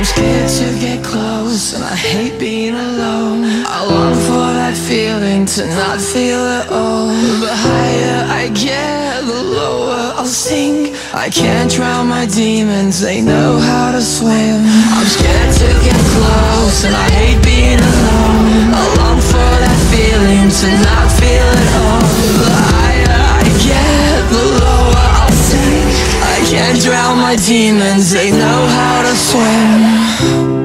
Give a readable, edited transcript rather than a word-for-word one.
I'm scared to get close, and I hate being alone. I long for that feeling to not feel at all. The higher I get, the lower I'll sink. I can't drown my demons, they know how to swim. I'm scared to get close, and I hate being alone. I long for that feeling to not feel at all. The higher I get, the lower I'll sink. I can't drown my demons, they know how to swim.